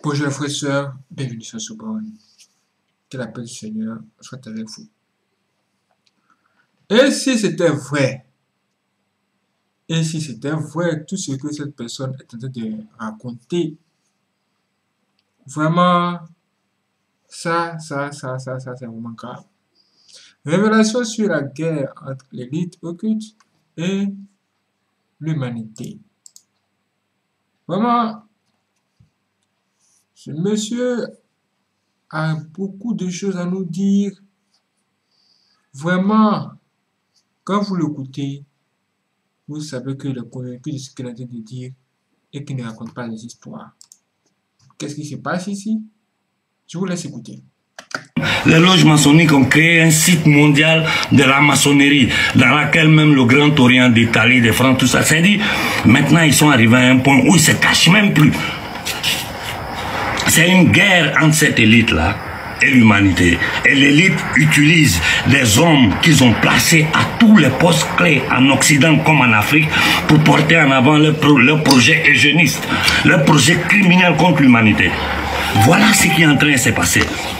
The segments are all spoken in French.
Bonjour frères et sœurs, bienvenue sur Soubonne. Que la paix du Seigneur soit avec vous. Et si c'était vrai, tout ce que cette personne est en train de raconter, vraiment, c'est vraiment grave. Révélation sur la guerre entre l'élite occulte et l'humanité. Vraiment, ce monsieur a beaucoup de choses à nous dire. Vraiment, quand vous l'écoutez, vous savez qu'il est convaincu de ce qu'il a en train de dire et qu'il ne raconte pas des histoires. Qu'est-ce qui se passe ici? Je vous laisse écouter. Les loges maçonniques ont créé un site mondial de la maçonnerie, dans lequel même le Grand Orient d'Italie, de France, tout ça, c'est dit, maintenant ils sont arrivés à un point où ils se cachent même plus. C'est une guerre entre cette élite-là et l'humanité. Et l'élite utilise des hommes qu'ils ont placés à tous les postes clés en Occident comme en Afrique pour porter en avant leur projet eugéniste, leur projet criminel contre l'humanité. Voilà ce qui est en train de se passer.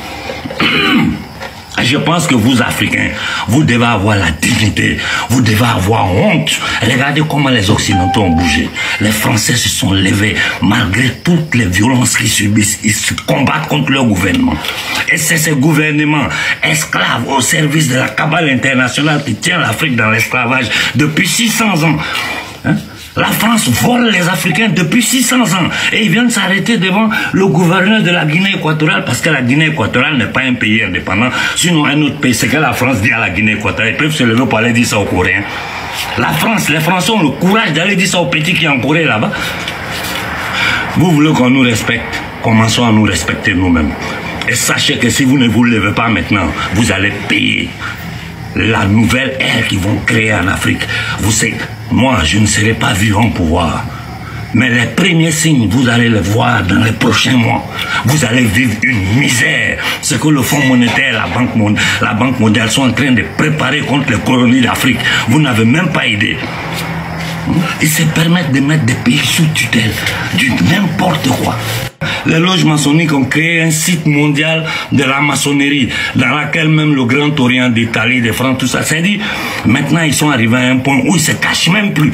Je pense que vous, Africains, vous devez avoir la dignité, vous devez avoir honte. Regardez comment les Occidentaux ont bougé. Les Français se sont levés malgré toutes les violences qu'ils subissent. Ils se combattent contre leur gouvernement. Et c'est ce gouvernement esclave au service de la cabale internationale qui tient l'Afrique dans l'esclavage depuis 600 ans. Hein? La France vole les Africains depuis 600 ans et ils viennent s'arrêter devant le gouverneur de la Guinée équatoriale parce que la Guinée équatoriale n'est pas un pays indépendant, sinon un autre pays. C'est que la France dit à la Guinée équatoriale, ils peuvent se lever pour aller dire ça aux Coréens. La France, les Français ont le courage d'aller dire ça aux petits qui sont en Corée là-bas. Vous voulez qu'on nous respecte? Commençons à nous respecter nous-mêmes. Et sachez que si vous ne vous levez pas maintenant, vous allez payer la nouvelle ère qu'ils vont créer en Afrique. Vous savez, moi, je ne serai pas vivant au pouvoir. Mais les premiers signes, vous allez les voir dans les prochains mois. Vous allez vivre une misère. Ce que le Fonds monétaire, la Banque mondiale sont en train de préparer contre les colonies d'Afrique. Vous n'avez même pas idée. Ils se permettent de mettre des pays sous tutelle, du n'importe quoi. Les loges maçonniques ont créé un site mondial de la maçonnerie, dans lequel même le Grand Orient d'Italie, de France, tout ça, c'est dit, maintenant ils sont arrivés à un point où ils se cachent même plus.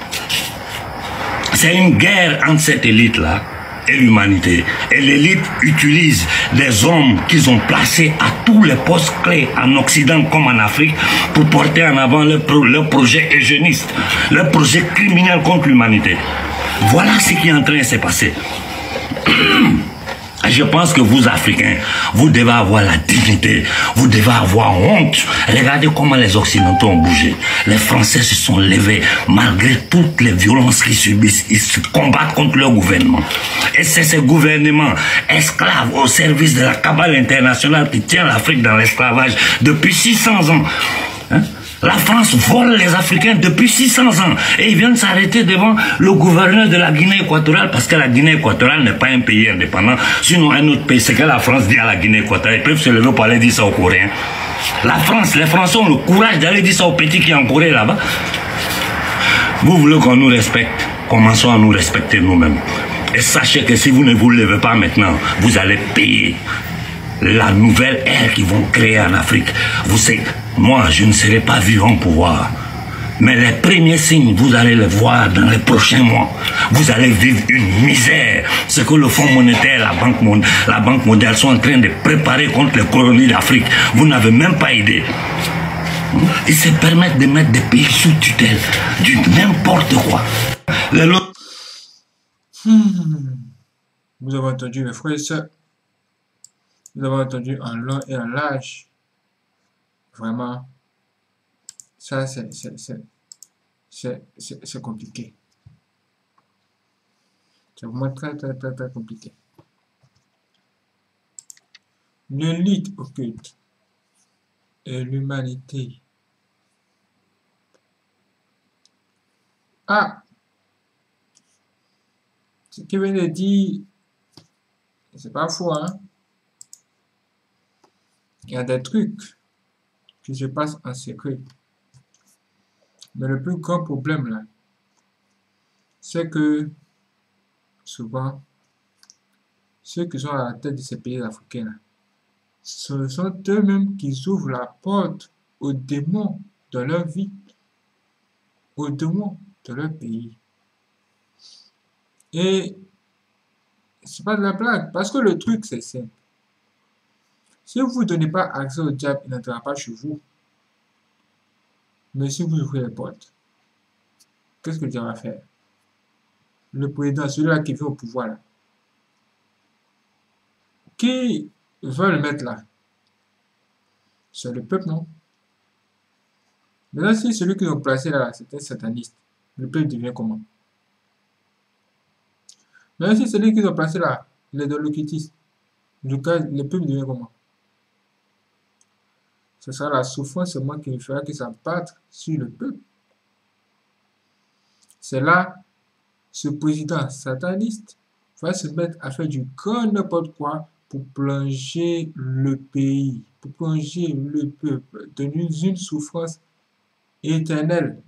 C'est une guerre entre cette élite-là et l'humanité. Et l'élite utilise des hommes qu'ils ont placés à tous les postes clés en Occident comme en Afrique pour porter en avant leur projet eugéniste, leur projet criminel contre l'humanité. Voilà ce qui est en train de se passer. Je pense que vous, Africains, vous devez avoir la dignité, vous devez avoir honte. Regardez comment les Occidentaux ont bougé. Les Français se sont levés malgré toutes les violences qu'ils subissent. Ils se combattent contre leur gouvernement. Et c'est ce gouvernement esclave au service de la cabale internationale qui tient l'Afrique dans l'esclavage depuis 600 ans. Hein? La France vole les Africains depuis 600 ans et ils viennent s'arrêter devant le gouverneur de la Guinée équatoriale parce que la Guinée équatoriale n'est pas un pays indépendant, sinon un autre pays. C'est que la France dit à la Guinée équatoriale, ils peuvent se lever pour aller dire ça aux Coréens. La France, les Français ont le courage d'aller dire ça aux petits qui sont en Corée là-bas. Vous voulez qu'on nous respecte? Commençons à nous respecter nous-mêmes. Et sachez que si vous ne vous levez pas maintenant, vous allez payer la nouvelle ère qu'ils vont créer en Afrique. Vous savez, moi, je ne serai pas vivant au pouvoir. Mais les premiers signes, vous allez les voir dans les prochains mois. Vous allez vivre une misère. Ce que le Fonds monétaire, la Banque mondiale sont en train de préparer contre les colonies d'Afrique. Vous n'avez même pas idée. Ils se permettent de mettre des pays sous tutelle, du n'importe quoi. Vous avez entendu, mes frères et sœurs. Vous avez entendu en long et en large. Vraiment, ça c'est compliqué. C'est vraiment très compliqué. L'élite occulte et l'humanité. Ah! Ce qu'il vient de dire, c'est pas faux, hein? Il y a des trucs qui se passent en secret. Mais le plus grand problème là, c'est que souvent, ceux qui sont à la tête de ces pays africains-là, ce sont eux-mêmes qui ouvrent la porte aux démons dans leur vie, aux démons de leur pays. Et c'est pas de la blague, parce que le truc, c'est simple. Si vous ne donnez pas accès au diable, il n'entrera pas chez vous. Mais si vous ouvrez les portes, qu'est-ce que le diable va faire? Le président, celui-là qui vient au pouvoir, là, qui veut le mettre là? C'est le peuple, non? Maintenant, si celui qu'ils ont placé là, c'est un sataniste, le peuple devient comment? Maintenant, si celui qu'ils ont placé là, il est dans l'occultisme, le peuple devient comment? Ce sera la souffrance seulement qui fera que ça batte sur le peuple. C'est là, ce président sataniste va se mettre à faire du grand n'importe quoi pour plonger le pays, pour plonger le peuple dans une souffrance éternelle.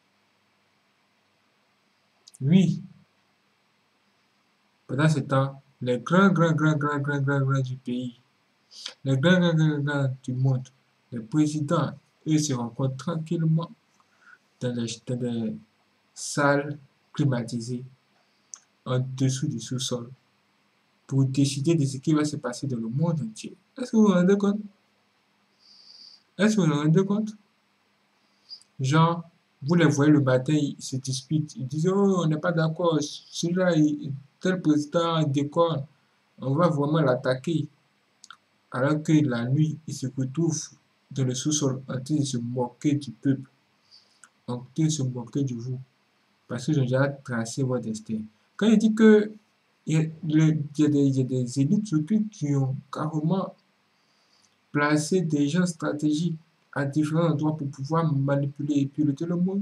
Oui, pendant ce temps, les grands du pays, les grands du monde, les présidents, eux se rencontrent tranquillement dans des salles climatisées en dessous du sous-sol pour décider de ce qui va se passer dans le monde entier. Est-ce que vous vous rendez compte? Est-ce que vous vous rendez compte? Genre, vous les voyez le matin, ils se disputent. Ils disent, oh, on n'est pas d'accord, celui-là, tel président déconne, on va vraiment l'attaquer. Alors que la nuit, ils se retrouvent dans le sous-sol en train de se moquer du peuple, en train de se moquer de vous, parce qu'ils ont déjà tracé votre destin. Quand il dit que il y a des élites occultes qui ont carrément placé des gens stratégiques à différents endroits pour pouvoir manipuler et piloter le monde.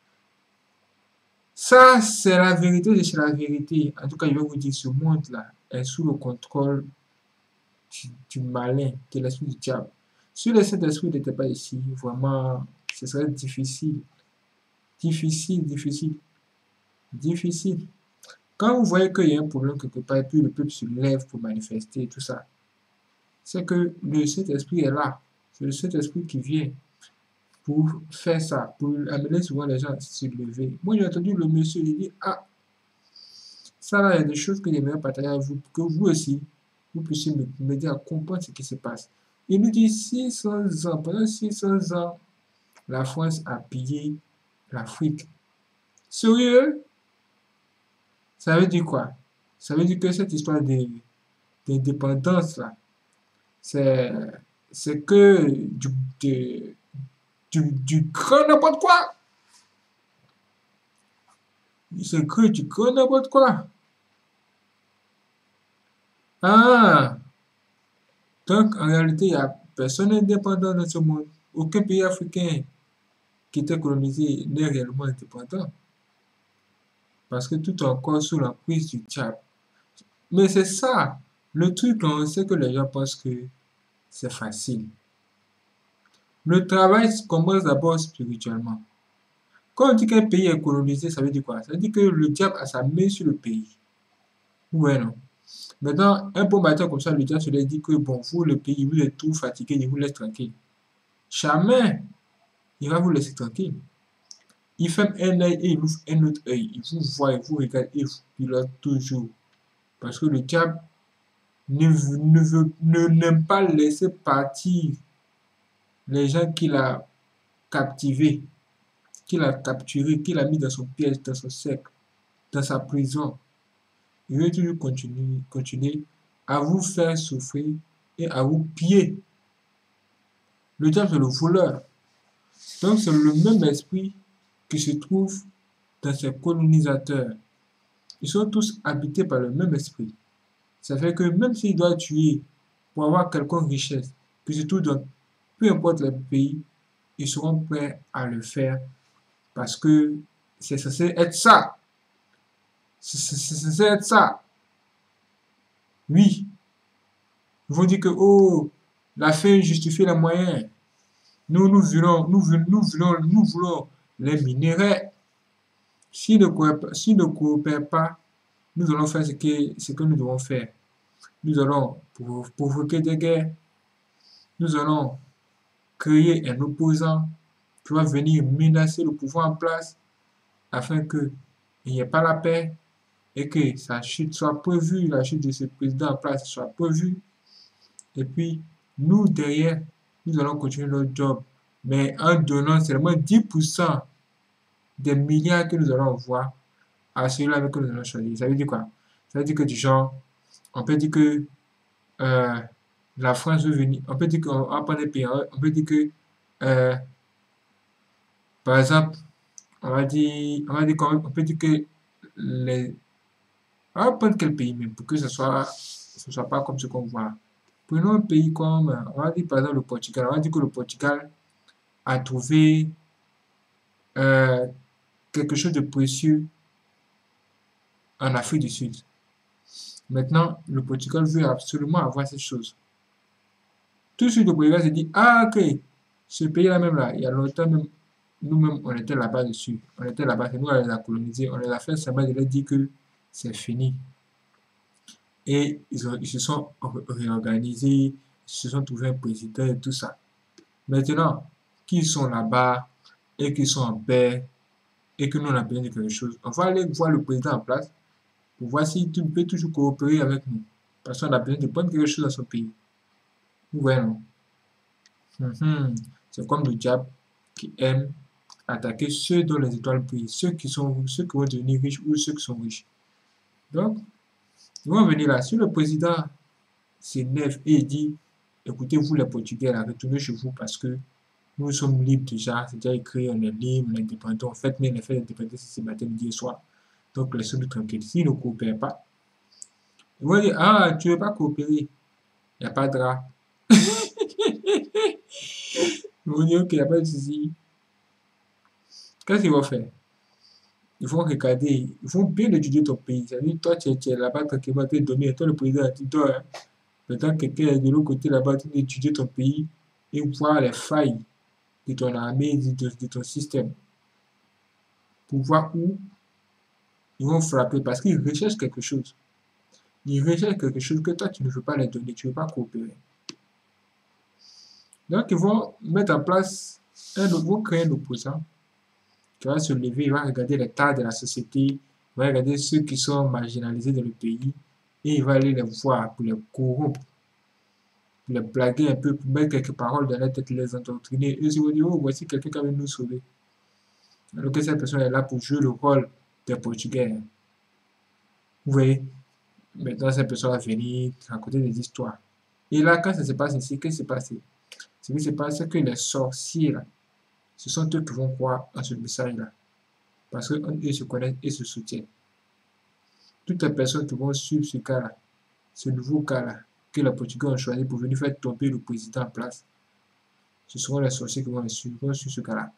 Ça, c'est la vérité de chez la vérité. En tout cas, je vais vous dire, ce monde-là est sous le contrôle du malin, de l'esprit du diable. Si le Saint-Esprit n'était pas ici, vraiment, ce serait difficile. Difficile. Quand vous voyez qu'il y a un problème quelque part et puis le peuple se lève pour manifester et tout ça, c'est que le Saint-Esprit est là. C'est le Saint-Esprit qui vient pour faire ça, pour amener souvent les gens à se lever. Moi, j'ai entendu le monsieur, il dit, ah, ça là, il y a des choses que j'aimerais partager avec vous, pour que vous aussi, vous puissiez m'aider à comprendre ce qui se passe. Il nous dit 600 ans, pendant 600 ans, la France a pillé l'Afrique. Sérieux? Ça veut dire quoi? Ça veut dire que cette histoire d'indépendance là, c'est que du grand n'importe quoi. C'est que du grand n'importe quoi. Ah, donc en réalité, il n'y a personne indépendant dans ce monde. Aucun pays africain qui était colonisé n'est réellement indépendant. Parce que tout est encore sous l'emprise du diable. Mais c'est ça. Le truc, on sait que les gens pensent que c'est facile. Le travail commence d'abord spirituellement. Quand on dit qu'un pays est colonisé, ça veut dire quoi? Ça veut dire que le diable a sa main sur le pays. Ouais, non. Maintenant, un bon matin comme ça, le diable se dit que bon, vous, le pays, vous êtes tout fatigué, il vous laisse tranquille. Jamais il va vous laisser tranquille. Il ferme un œil et il ouvre un autre œil. Il vous voit, il vous regarde et il vous pilote toujours. Parce que le diable n'aime pas laisser partir les gens qu'il a captivés, qu'il a capturés, qu'il a mis dans son piège, dans son cercle, dans sa prison. Il veut toujours continuer à vous faire souffrir et à vous piller. Le diable, c'est le voleur. Donc, c'est le même esprit qui se trouve dans ces colonisateurs. Ils sont tous habités par le même esprit. Ça fait que même s'il doit tuer pour avoir quelconque richesse, que se trouve dans peu importe le pays, ils seront prêts à le faire parce que c'est censé être ça. C'est censé être ça. Oui. Ils vont dire que, oh, la fin justifie les moyens. Nous voulons les minéraux. S'ils ne coopèrent pas, nous allons faire ce que nous devons faire. Nous allons provoquer des guerres. Nous allons créer un opposant qui va venir menacer le pouvoir en place afin qu'il n'y ait pas la paix et que sa chute soit prévue, la chute de ce président en place soit prévue. Et puis, nous, derrière, nous allons continuer notre job, mais en donnant seulement 10% des milliards que nous allons voir à celui-là avec que nous allons choisir. Ça veut dire quoi? Ça veut dire que du genre, on peut dire que la France veut venir, on peut dire qu'on va prendre des pays, on peut dire que, par exemple, on peut dire que les, on va prendre quel pays même pour que ce soit pas comme ce qu'on voit. Prenons un pays comme, on va dire par exemple le Portugal. On va dire que le Portugal a trouvé euh, quelque chose de précieux en Afrique du Sud. Maintenant, le Portugal veut absolument avoir cette chose. Tout de suite, le Portugal se dit, ah ok, ce pays-là même là, il y a longtemps même, nous-mêmes, on était là-bas dessus. On était là-bas, c'est nous qui les a colonisés. On les a fait savoir de leur dire que c'est fini. Et ils se sont réorganisés, ils se sont trouvés un président et tout ça. Maintenant, qu'ils sont là-bas et qu'ils sont en paix et que nous on a besoin de quelque chose, on va aller voir le président en place pour voir s'il peut toujours coopérer avec nous. Parce qu'on a besoin de prendre quelque chose dans son pays. Vous voyez, non? C'est comme le diable qui aime attaquer ceux dont les étoiles brillent, ceux qui vont devenir riches ou ceux qui sont riches. Donc, ils vont venir là. Si le président s'énerve et dit, écoutez, vous les Portugais, là, retournez chez vous parce que nous sommes libres déjà, c'est déjà écrit, on est libre, on est indépendant. En fait, mais les faits d'indépendance, c'est ce matin, midi et soir. Donc, laissez-nous tranquilles. S'ils ne coopèrent pas, ils vont dire, ah, tu ne veux pas coopérer, il n'y a pas de drap. Ils vont dire, ok, il n'y a pas de souci. Qu'est-ce qu'ils vont faire? Ils vont regarder, ils vont bien étudier ton pays. C'est-à-dire, toi, tu es là-bas tranquillement, tu es donné, toi, le président a dit, toi, hein, maintenant, quelqu'un est de l'autre côté là-bas, tu dois étudier ton pays et voir les failles de ton armée, de ton système, pour voir où ils vont frapper, parce qu'ils recherchent quelque chose. Ils recherchent quelque chose que toi, tu ne veux pas les donner, tu ne veux pas coopérer. Donc, ils vont mettre en place, ils vont créer un opposant qui va se lever, il va regarder l'état de la société, il va regarder ceux qui sont marginalisés dans le pays, et il va aller les voir pour les corrompre, pour les blaguer un peu, pour mettre quelques paroles dans la tête, les endoctriner. Eux, ils vont dire, oh, voici quelqu'un qui va nous sauver. Alors que cette personne est là pour jouer le rôle des Portugais. Vous voyez, maintenant cette personne va venir raconter des histoires. Et là, quand ça se passe ici, qu'est-ce qui s'est passé? Ce qui se passe, c'est que les sorciers, là, ce sont eux qui vont croire en ce message-là. Parce qu'eux se connaissent et se soutiennent. Toutes les personnes qui vont suivre ce cas-là, ce nouveau cas-là, que les Portugais ont choisi pour venir faire tomber le président en place, ce seront les sorciers qui vont suivre ce cas-là.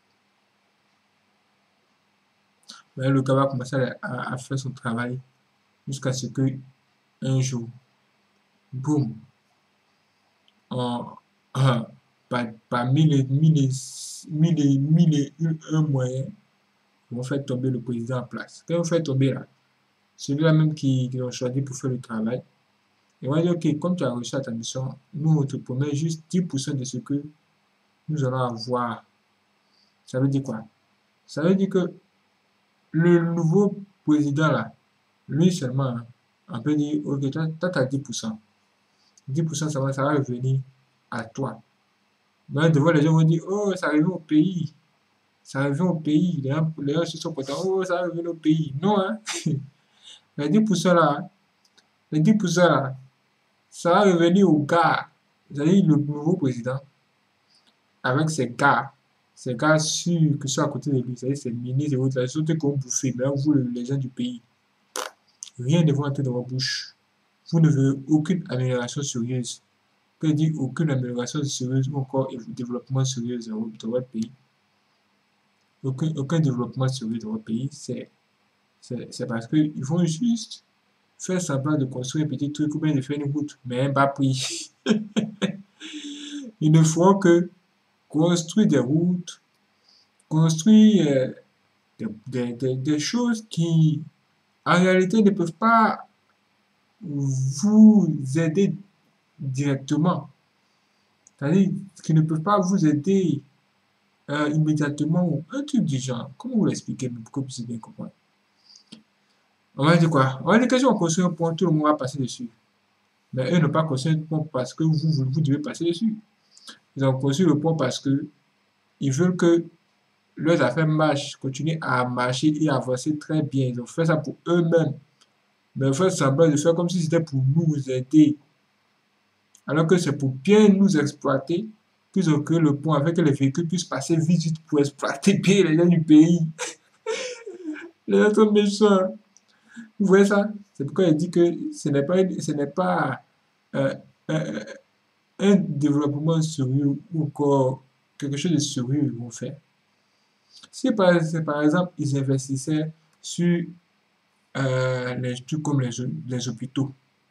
Mais le gars va commencer à faire son travail jusqu'à ce que un jour, boum, par mille et un moyens, ils vont faire tomber le président en place. Quand ils vont faire tomber là, celui-là même qui ont choisi pour faire le travail, ils vont dire, ok, comme tu as reçu ta mission, nous on te promet juste 10% de ce que nous allons avoir. Ça veut dire quoi? Ça veut dire que le nouveau président là, lui seulement, hein, on peut dire, ok, toi, tu as 10%. 10%, ça va revenir à toi. Mais devant les gens vont dire, oh, ça revient au pays. Ça revient au pays. Les gens se sont contents, oh, ça revient au pays. Non, hein. Les 10% là, les 10% là, ça va revenir au gars. Vous avez le nouveau président, avec ses gars sûrs qui sont à côté de lui, c'est-à-dire ses ministres et autres, ils sont tous comme bouffés, mais vous, les gens du pays, rien ne va entrer dans votre bouche. Vous ne verrez aucune amélioration sérieuse. Que dire aucune amélioration sérieuse ou encore développement sérieux dans votre pays. Aucun développement sérieux dans votre pays, c'est parce qu'ils vont juste faire semblant de construire un petit truc ou bien de faire une route, mais un bas prix. Ils ne feront que construire des routes, construire des choses qui, en réalité, ne peuvent pas vous aider directement. C'est-à-dire qu'ils ne peuvent pas vous aider immédiatement ou un truc du genre. Comment vous l'expliquer pour que vous puissiez bien comprendre? On va dire quoi? On va dire que si on construit un pont, tout le monde va passer dessus. Mais eux n'ont pas construit un pont parce que vous devez passer dessus. Ils ont construit le pont parce que ils veulent que leurs affaires marchent, continuent à marcher et avancer très bien. Ils ont fait ça pour eux-mêmes. Mais ils font semblant de faire comme si c'était pour nous aider. Alors que c'est pour bien nous exploiter qu'ils ont créé le pont afin que les véhicules puissent passer vite pour exploiter bien les gens du pays. Les gens sont méchants. Vous voyez ça? C'est pourquoi il dit que ce n'est pas euh, un, un développement sérieux ou encore quelque chose de sérieux qu'ils vont faire. Si par exemple ils investissaient sur les trucs comme les hôpitaux,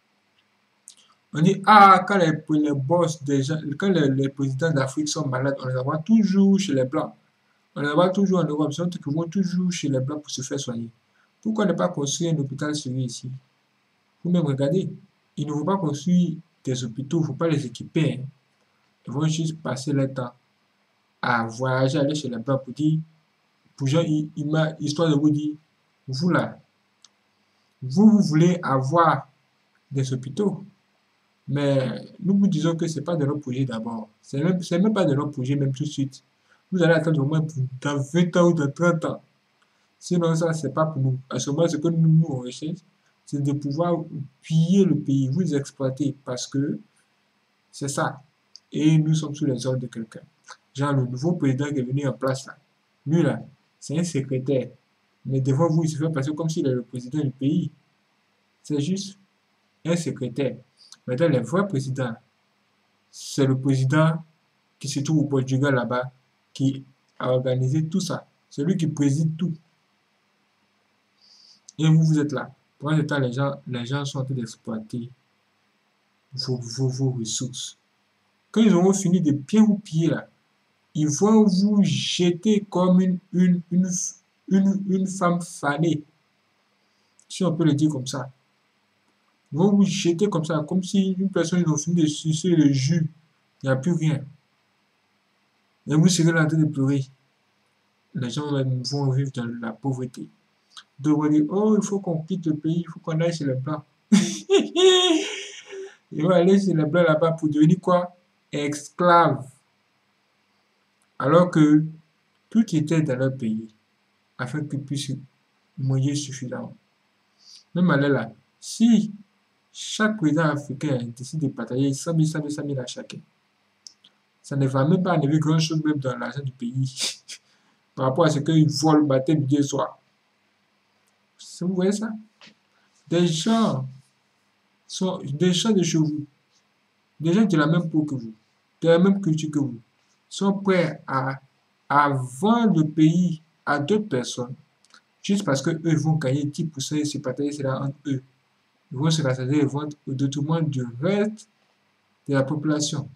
on dit, ah, quand les boss des gens, quand les présidents d'Afrique sont malades, on les envoie toujours chez les Blancs. On les envoie toujours en Europe. C'est qu'ils vont toujours chez les Blancs pour se faire soigner. Pourquoi ne pas construire un hôpital sérieux ici? Vous-même regardez. Ils ne vont pas construire des hôpitaux, il ne faut pas les équiper, hein. Ils vont juste passer leur temps à voyager, aller chez les Blancs pour dire, pour genre, histoire de vous dire, vous là, vous voulez avoir des hôpitaux. Mais nous vous disons que ce n'est pas de notre projet d'abord. C'est même pas de notre projet, même tout de suite. Vous allez attendre au moins dans 20 ans ou dans 30 ans. Sinon, ça, c'est pas pour nous. À ce moment, ce que nous, on recherche, c'est de pouvoir piller le pays, vous exploiter, parce que c'est ça. Et nous sommes sous les ordres de quelqu'un. Genre, le nouveau président qui est venu en place, là, lui, là, c'est un secrétaire. Mais devant vous, il se fait passer comme s'il est le président du pays. C'est juste un secrétaire. Maintenant, le vrai président, c'est le président qui se trouve au Portugal là-bas, qui a organisé tout ça. C'est lui qui préside tout. Et vous, vous êtes là. Pendant ce temps, les gens sont en train d'exploiter vos ressources. Quand ils auront fini de bien vous piller là, ils vont vous jeter comme une femme fanée. Si on peut le dire comme ça. Ils vont vous jeter comme ça, comme si une personne, ils ont fini de sucer le jus. Il n'y a plus rien. Et vous serez là en train de pleurer. Les gens vont vivre dans la pauvreté. Donc, on dit, oh, il faut qu'on quitte le pays, il faut qu'on aille chez les Blancs. Ils vont aller chez les Blancs là-bas pour devenir quoi? Esclaves. Alors que tout était dans leur pays, afin qu'ils puissent manger suffisamment. Même aller là, si chaque président africain décide de partager 100 000 à chacun, ça ne va même pas enlever grand-chose même dans l'argent du pays par rapport à ce qu'ils volent matin, midi et soir. Vous voyez ça? Des gens des gens de chez vous, des gens de la même peau que vous, de la même culture que vous, sont prêts à vendre le pays à d'autres personnes juste parce qu'eux vont gagner 10% et se partager cela entre eux. Ils vont se rassasier et vendre au détriment du reste de la population.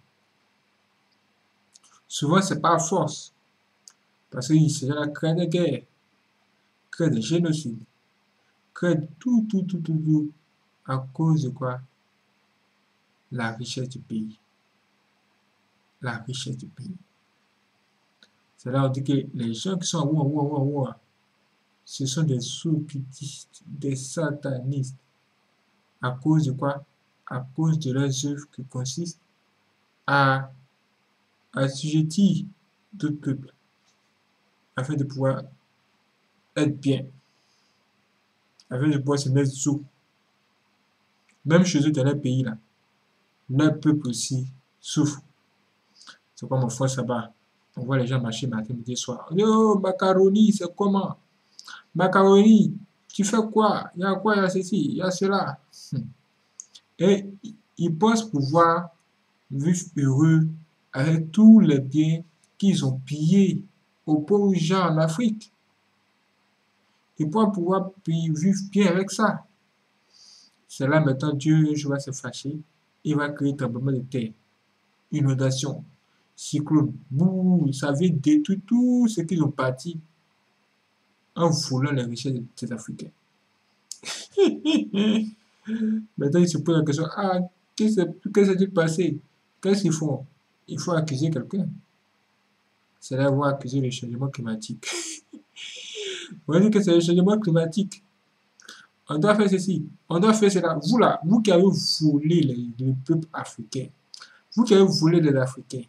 Souvent, c'est pas à force. Parce que ces gens-là créent des guerres, créent des génocides, créent tout à cause de quoi? La richesse du pays. La richesse du pays. C'est là où on dit que les gens qui sont en haut, ce sont des sous-cultistes, des satanistes. À cause de quoi? À cause de leurs œuvres qui consistent à assujettir d'autres peuples afin de pouvoir être bien, afin de pouvoir se mettre sous. Même chez eux dans leur pays, là, leur peuple aussi souffre. C'est comme en France là-bas. On voit les gens marcher matin, midi, soir. Yo, macaroni, c'est comment? Macaroni, tu fais quoi? Il y a quoi? Il y a ceci, il y a cela. Et ils pensent pouvoir vivre heureux avec tous les biens qu'ils ont pillés aux pauvres gens en Afrique. Ils pourront pouvoir vivre bien avec ça. C'est là maintenant Dieu va se fâcher. Il va créer un tremblement de terre, inondation, cyclone. Bouh, ça vient détruire tout ce qu'ils ont bâti en volant les richesses des Africains. Maintenant, ils se posent la question, ah, qu'est-ce que s'est-il passé? Qu'est-ce qu'ils font? Il faut accuser quelqu'un. C'est là où on va accuser le changement climatique. On va dire que c'est le changement climatique. On doit faire ceci, on doit faire cela. Vous là, vous qui avez volé le peuple africain, vous qui avez volé les Africains,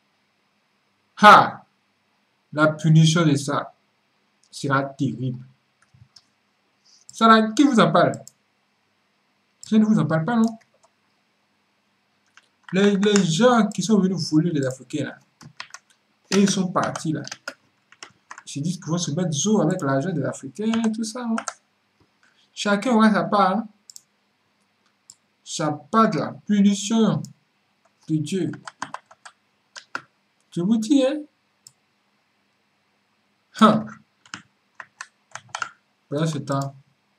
ha, la punition de ça sera terrible. Ça là, qui vous en parle? Je ne vous en parle pas, non? Les gens qui sont venus voler les Africains là, et ils sont partis là. Ils se disent qu'ils vont se mettre zo avec l'argent des Africains, tout ça, non? Chacun aura sa part, hein? Sa part de la punition de Dieu. Je vous dis, hein? Pendant ce temps,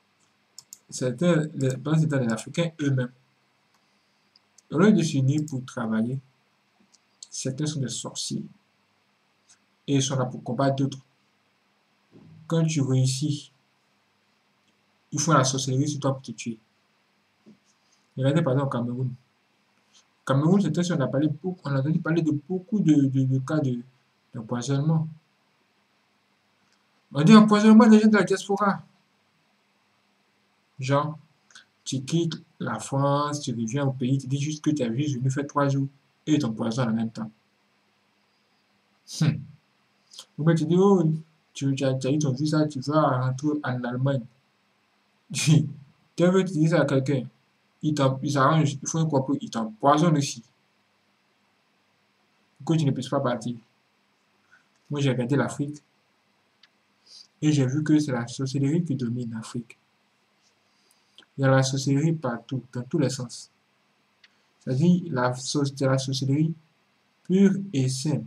pendant ce temps, les Africains eux-mêmes, au lieu de s'unir pour travailler, certains sont des sorciers. Et ils sont là pour combattre d'autres. Quand tu réussis, ils font la sorcellerie sur toi pour te tuer. Regardez par exemple au Cameroun. Au Cameroun, c'était on a parlé beaucoup, on a entendu parler de beaucoup de cas d'empoisonnement. On dit empoisonnement des gens de la diaspora. Genre, tu quittes la France, tu reviens au pays, tu dis juste que tu as juste venu faire 3 jours et ils t'empoisonnent en même temps. Ou bien tu dis, oh, tu as eu ton visa, tu vas rentrer en Allemagne. Tu veux dire ça à quelqu'un, il s'arrange, il faut un complot, il t'empoisonne aussi. Pour que tu ne puisses pas partir. Moi, j'ai regardé l'Afrique et j'ai vu que c'est la sorcellerie qui domine l'Afrique. Il y a la sorcellerie partout, dans tous les sens. C'est-à-dire, c'est la sorcellerie pure et simple.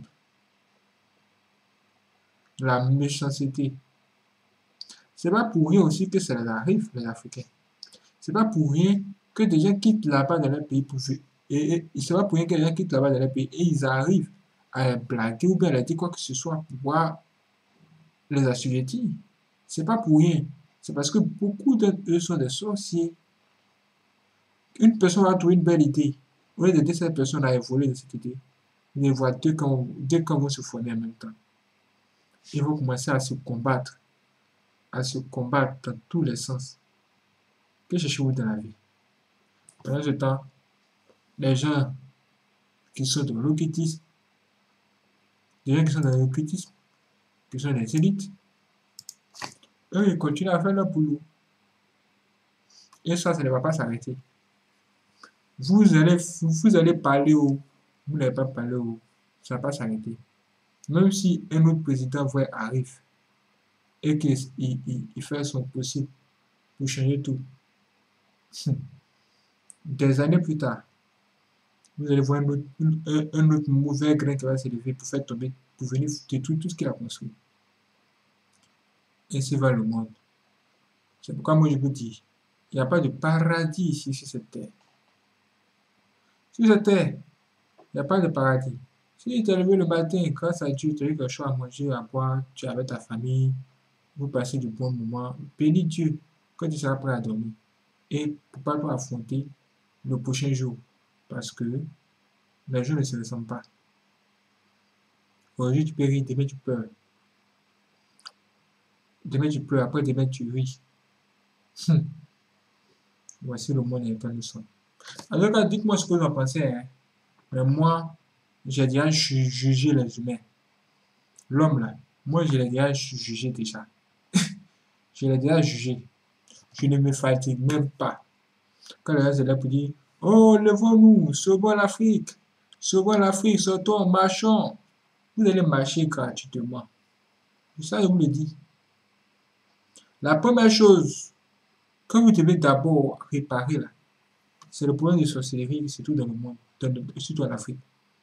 La méchanceté. C'est pas pour rien aussi que ça leur arrive, les Africains. C'est pas pour rien que des gens quittent là-bas dans leur pays pour vivre. Et c'est pas pour rien que les gens quittent là-bas dans leur pays et ils arrivent à les blaguer ou bien à leur dire quoi que ce soit pour pouvoir les assujettir. C'est pas pour rien. C'est parce que beaucoup d'entre eux sont des sorciers. Une personne va trouver une belle idée. Au lieu d'aider cette personne à évoluer de cette idée, ils les voient deux camps vont se former en même temps. Ils vont commencer à se combattre dans tous les sens. Que cherchez-vous dans la vie? Pendant ce temps, les gens qui sont dans l'occultisme, les gens qui sont dans l'occultisme, qui sont des élites, eux, ils continuent à faire leur boulot. Et ça ne va pas s'arrêter. Vous allez parler haut, vous n'allez pas parler haut, ça ne va pas s'arrêter. Même si un autre président vrai arrive et qu'il fait son possible pour changer tout, des années plus tard, vous allez voir un autre mauvais grain qui va s'élever pour faire tomber, pour venir détruire tout ce qu'il a construit. Ainsi va le monde. C'est pourquoi moi je vous dis, il n'y a pas de paradis ici sur cette terre. Sur cette terre, il n'y a pas de paradis. Si tu t'es levé le matin, grâce à Dieu, tu as eu quelque chose à manger, à boire, tu es avec ta famille, vous passez du bon moment, bénis Dieu quand tu seras prêt à dormir. Et pour ne pas affronter le prochain jour. Parce que les jours ne se ressemblent pas. Aujourd'hui tu peux rire, demain tu pleures. Demain tu pleures, après demain tu ris. Voici le monde dans lequel nous sommes. En tout cas, dites-moi ce que vous en pensez. Hein. Mais moi, j'ai déjà jugé les humains. L'homme là, moi je l'ai déjà jugé déjà. Je l'ai déjà jugé. Je ne me fatigue même pas. Quand les gens sont là pour dire, oh, levons-nous, sauvons l'Afrique, sortons, marchons. Vous allez marcher gratuitement. C'est ça, je vous le dis. La première chose que vous devez d'abord réparer là, c'est le problème de sorcellerie, surtout dans le monde, surtout en Afrique.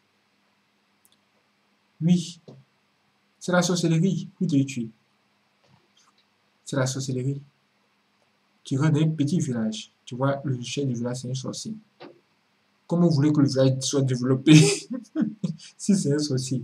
Oui, c'est la sorcellerie, vous devez tuer. C'est la sorcellerie. Tu rentres dans un petit village, tu vois, le chef du village, c'est un sorcier. Comment vous voulez que le village soit développé si c'est un sorcier?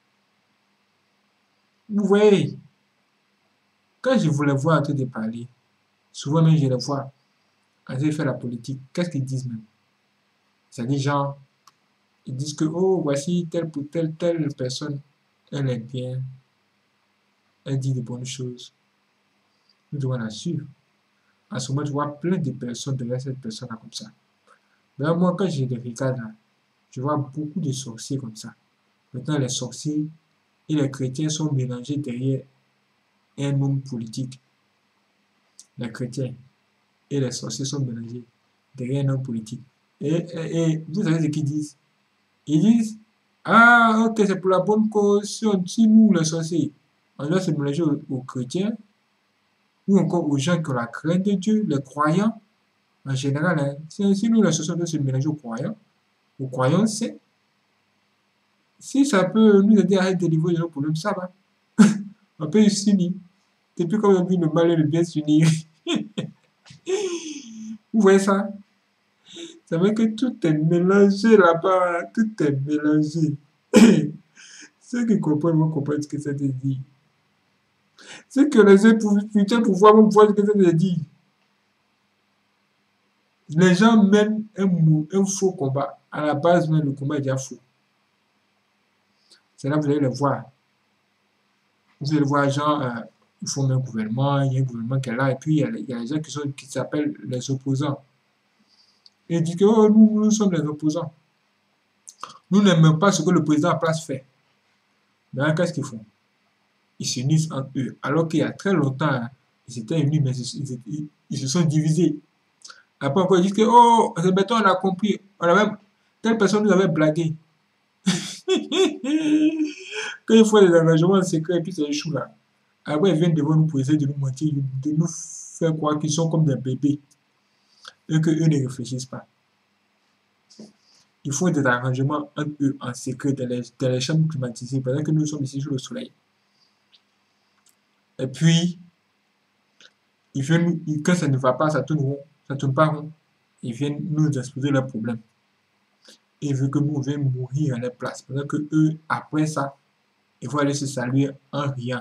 Vous voyez, quand je vous les vois en train de parler, souvent même je les vois, Quand ils font la politique, qu'est-ce qu'ils disent même? C'est-à-dire, genre, ils disent que, oh, voici telle personne, elle est bien, elle dit de bonnes choses. Nous devons la suivre. En ce moment, tu vois plein de personnes derrière cette personne-là comme ça. Mais moi, quand je les regarde là, je vois beaucoup de sorciers comme ça. Maintenant, les sorciers et les chrétiens sont mélangés derrière un homme politique. Les chrétiens et les sorciers sont mélangés derrière un homme politique. Et vous savez ce qu'ils disent? Ils disent, ah, ok, c'est pour la bonne cause. Si nous, les sorciers, on doit se mélanger aux chrétiens ou encore aux gens qui ont la crainte de Dieu, les croyants, en général, hein, si nous, les sorciers, on doit se mélanger aux croyants, c'est si ça peut nous aider à délivrer de nos problèmes, ça va. On peut s'unir. Depuis qu'on a vu le mal et le bien s'unir. Vous voyez ça? Ça veut que tout est mélangé là-bas. Tout est mélangé. Ceux qui comprennent vont comprendre ce que ça veut dire. Ceux qui ont les yeux putain pour voir vont voir ce que ça veut dire. Les gens mènent un faux combat. À la base, même, le combat est déjà faux. C'est là que vous allez le voir. Vous allez voir, genre, ils font un gouvernement, il y a un gouvernement qui est là, et puis il y a les gens qui s'appellent les opposants. Et ils disent que oh, nous sommes les opposants. Nous n'aimons pas ce que le président en place fait. Mais qu'est-ce qu'ils font? Ils s'unissent entre eux. Alors qu'il y a très longtemps, hein, ils étaient unis, mais ils se sont divisés. Après encore, ils disent que oh, c'est maintenant on a compris. Telle personne nous avait blagué. Quand ils font des engagements secrets et puis ça échoue là. Après, ils viennent devant nous pour essayer de nous mentir, de nous faire croire qu'ils sont comme des bébés et qu'eux ne réfléchissent pas. Ils font des arrangements entre eux en secret dans les chambres climatisées pendant que nous sommes ici sous le soleil. Et puis, quand ça ne va pas, ça tourne pas rond. Ils viennent nous exposer leurs problèmes. Et ils veulent que nous viennent mourir à leur place. Pendant que eux, après ça, ils vont aller se saluer en riant.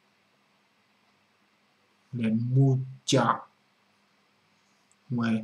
Les moutjas. Ouais.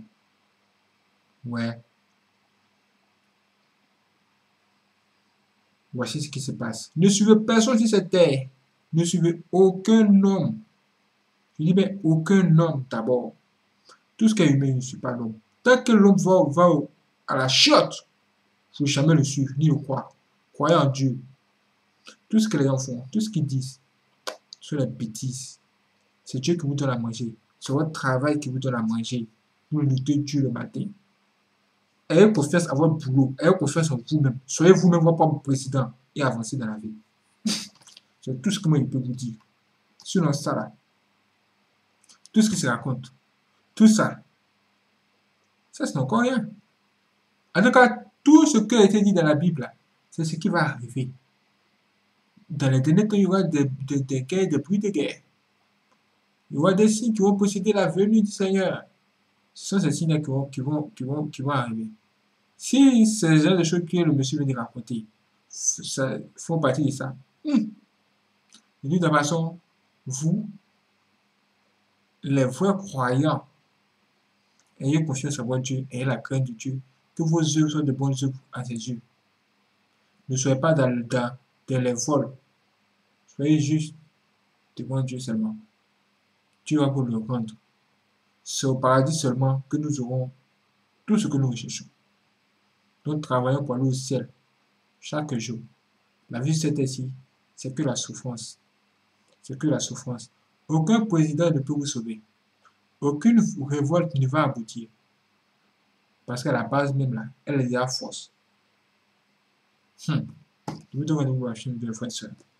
Voici ce qui se passe. Ne suivez personne sur cette terre. Ne suivez aucun homme. Je dis bien aucun homme d'abord. Tout ce qui est humain ne suit pas l'homme. Tant que l'homme va à la chiotte, il ne faut jamais le suivre, ni le croire. Croyez en Dieu. Tout ce que les gens font, tout ce qu'ils disent, sont des bêtises. C'est Dieu qui vous donne à manger. C'est votre travail qui vous donne à manger. Vous luttez Dieu le matin. Ayez confiance à votre boulot. Ayez confiance en vous-même. Soyez vous-même votre propre président et avancez dans la vie. C'est tout ce que moi je peux vous dire. Sinon ça là, tout ce qui se raconte, tout ça, ça c'est encore rien. En tout cas, tout ce qui a été dit dans la Bible, c'est ce qui va arriver. Dans les derniers temps, il y aura des guerres, des bruits de guerre. Il y aura des signes qui vont précéder la venue du Seigneur. Ce sont ces signes qui vont arriver. Si ces genre de choses que le monsieur vient de raconter font partie de ça, de toute façon, vous, les vrais croyants, ayez confiance en votre Dieu, ayez la crainte de Dieu, que vos œuvres soient de bonnes œuvres à ses yeux. Ne soyez pas dans les vols. Soyez juste devant Dieu seulement. Dieu va vous le rendre. C'est au paradis seulement que nous aurons tout ce que nous recherchons. Nous travaillons pour aller au ciel chaque jour. La vie c'est ici, c'est que la souffrance. C'est que la souffrance. Aucun président ne peut vous sauver. Aucune révolte ne va aboutir. Parce qu'à la base même là, elle est à force. Nous devons nous voir une fois de